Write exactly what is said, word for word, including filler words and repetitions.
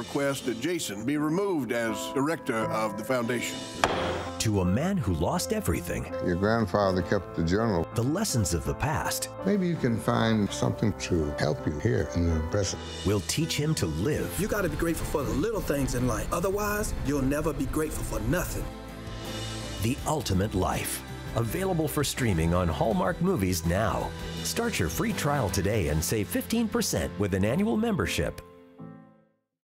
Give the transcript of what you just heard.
request that Jason be removed as director of the foundation. To a man who lost everything. Your grandfather kept the journal. The lessons of the past. Maybe you can find something to help you here in the present. Will teach him to live. You gotta be grateful for the little things in life. Otherwise, you'll never be grateful for nothing. The Ultimate Life. Available for streaming on Hallmark Movies now. Start your free trial today and save fifteen percent with an annual membership